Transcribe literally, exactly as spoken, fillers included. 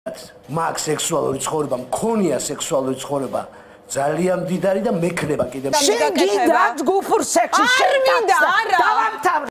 მაგ სექსუალური ცხოვრება, მქონია სექსუალური ცხოვრება ძალიან მდიდარი და მექნება კიდევ. შენ გინდა ჯგუფურ სექსში შენ არ მინდა, არა. დავამთავრე.